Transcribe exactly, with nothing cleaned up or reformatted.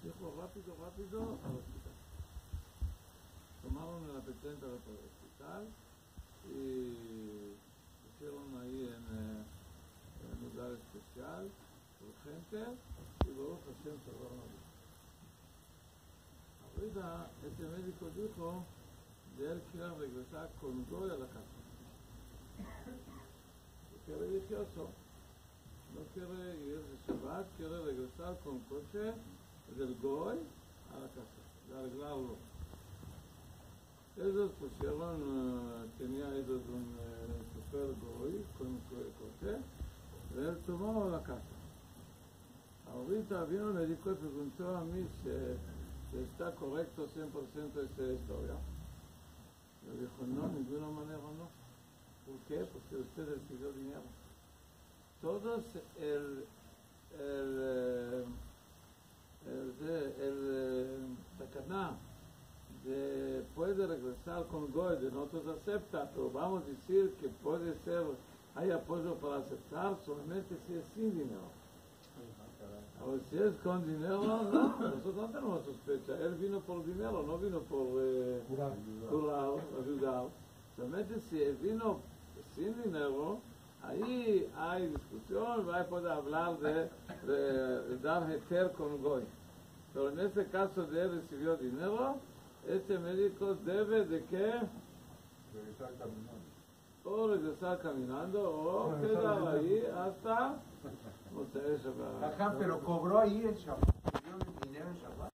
Dijo rápido, rápido al hospital. Tomaron el apetente al hospital y pusieron ahí en, eh, en un lugar especial, urgente, y luego Hashem salvaron a Dios. Ahorita este médico dijo de él quiere regresar con Goy a la casa. Porque es religioso, no quiere ir de Shabbat, quiere regresar con coche del Goy a la casa, de arreglarlo. Ellos pusieron, uh, tenía ellos un uh, chofer Goy con un coche, y él tomó la casa. Ahorita vino el médico y preguntó a mí si, si está correcto cien por ciento esta historia. Yo dijo, no, de ninguna manera no. ¿Por qué? Porque usted recibió dinero. Todos el, el, el, el, el tacaná de puede regresar con Goy, de nosotros acepta, pero vamos a decir que puede ser, hay apoyo para aceptar solamente si es sin dinero. Ahora, si es con dinero, no, nosotros no tenemos sospecha. Él vino por dinero, no vino por eh, curar, ayudar. Solamente si él vino sin dinero, ahí hay discusión, ahí puede hablar de, de, de dar heter con Goy. Pero en este caso de él recibió dinero, este médico debe de qué? Regresar caminando. O regresar caminando o quedar ahí hasta... Ajá, pero cobró ahí el Shabbat.